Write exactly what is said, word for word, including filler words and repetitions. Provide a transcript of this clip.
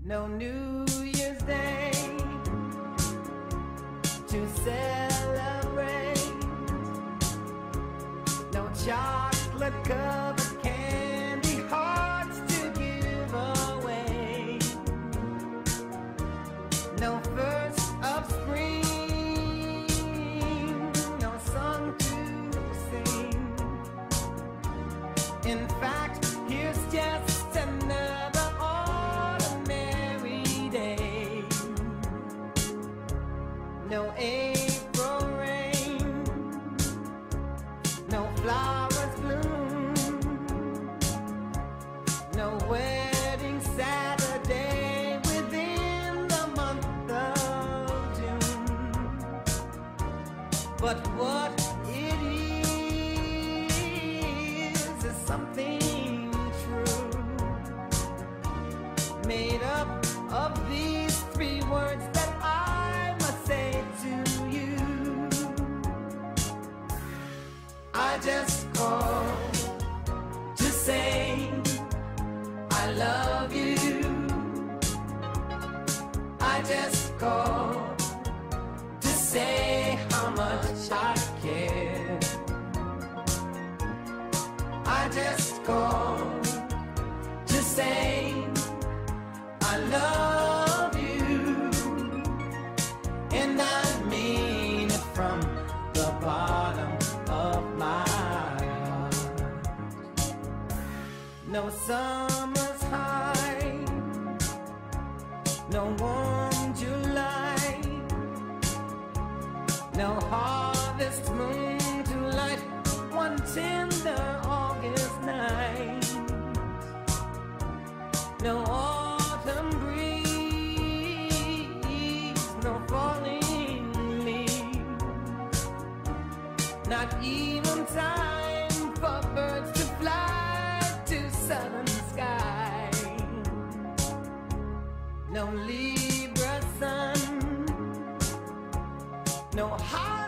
no New Year's Day to celebrate, no chocolate covered candy hearts to give away, no first of spring, no song to sing. In fact, here's just another ordinary day. No April rain, no flowers bloom, no wedding Saturday within the month of June. But what it is is something true, made up of these three words that I must say to you. I just called to say I love you. I just called to say how much I care. I just called to say I love you, and I mean it from the bottom of my heart. No summer's high, no warm July, no harvest moon to light one tender August night, no autumn breeze, no falling leaves, not even time for birds to fly to southern sky, no Libra sun, no high